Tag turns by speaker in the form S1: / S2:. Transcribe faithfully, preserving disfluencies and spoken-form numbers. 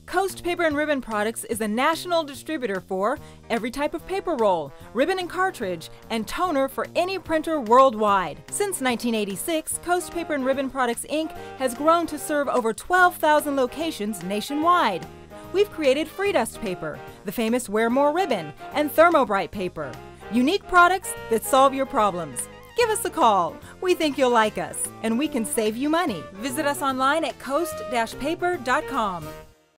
S1: Coast Paper and Ribbon Products is a national distributor for every type of paper roll, ribbon and cartridge, and toner for any printer worldwide. Since nineteen eighty-six, Coast Paper and Ribbon Products Incorporated has grown to serve over twelve thousand locations nationwide. We've created Free Dust Paper, the famous Wear More Ribbon, and Thermobright Paper. Unique products that solve your problems. Give us a call. We think you'll like us, and we can save you money. Visit us online at coast dash paper dot com.